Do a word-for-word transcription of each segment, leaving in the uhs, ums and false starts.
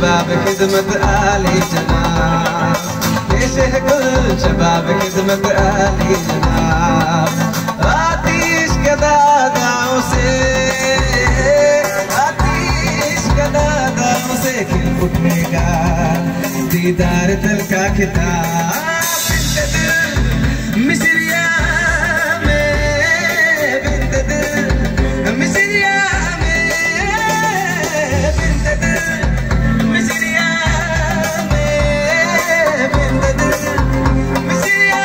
شباب خدمة آل جناب، يشه كل شباب خدمة آل جناب. آتش كدادا उसे आतिश का दादा उसे खिल उठेगा दीदार दिल का खिताब मिसरिया में बिंद दिल मिसरिया में बिंद दिल मिसरिया में बिंद दिल मिसरिया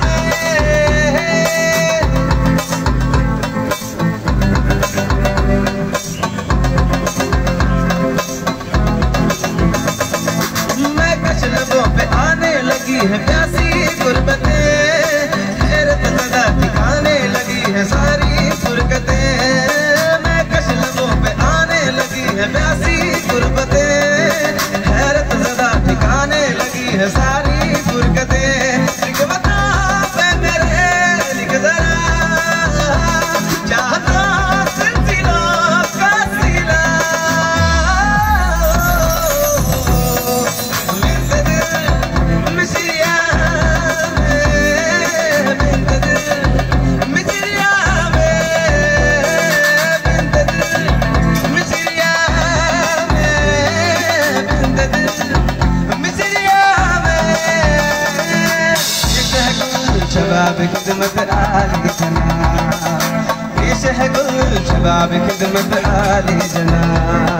है प्यासी गुर्बतें हैरत ज़दा ठिकाने लगी है सारी फुरकतें। मैं कश लबों पे आने लगी है प्यासी गुर्बतें हैरत ज़दा ठिकाने लगी है सारी फुरकतें। लिख बता पे मेरे लिख जरा चाहता सिलसिला का सिला شباب خدمة آل جناب، يشه كل شباب خدمة آل جناب.